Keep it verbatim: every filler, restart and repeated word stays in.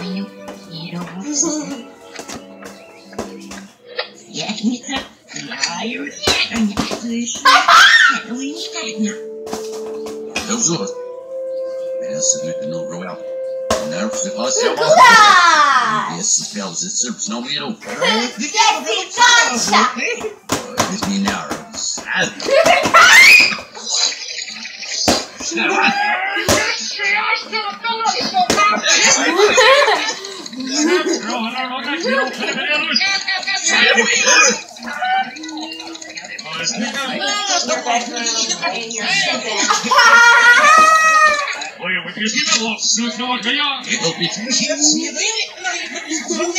свою ерунду. Я не знаю, я не слышу, этого никогда. Eu sou. Essa noite não roeu. Não se passa mal. Esses pelos e serpes não miram. Os mineiros. Ой, вы пишите, вот, все, все, вот, я.